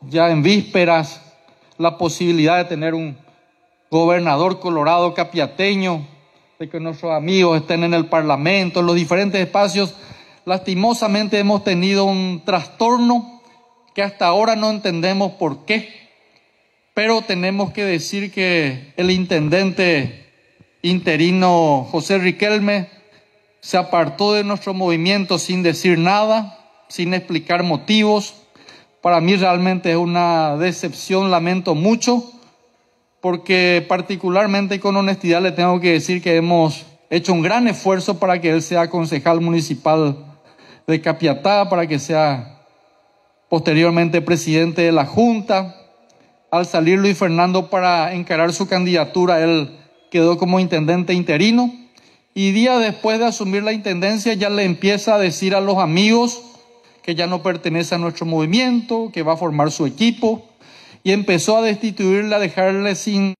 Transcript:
ya en vísperas la posibilidad de tener un gobernador colorado capiateño, de que nuestros amigos estén en el Parlamento, en los diferentes espacios. Lastimosamente hemos tenido un trastorno que hasta ahora no entendemos por qué, pero tenemos que decir que el intendente interino José Riquelme se apartó de nuestro movimiento sin decir nada, sin explicar motivos. Para mí realmente es una decepción, lamento mucho, porque particularmente y con honestidad le tengo que decir que hemos hecho un gran esfuerzo para que él sea concejal municipal de Capiatá, para que sea posteriormente presidente de la Junta. Al salir Luis Fernando para encarar su candidatura, él quedó como intendente interino, y días después de asumir la intendencia ya le empieza a decir a los amigos que ya no pertenece a nuestro movimiento, que va a formar su equipo, y empezó a destituirle, a dejarle sin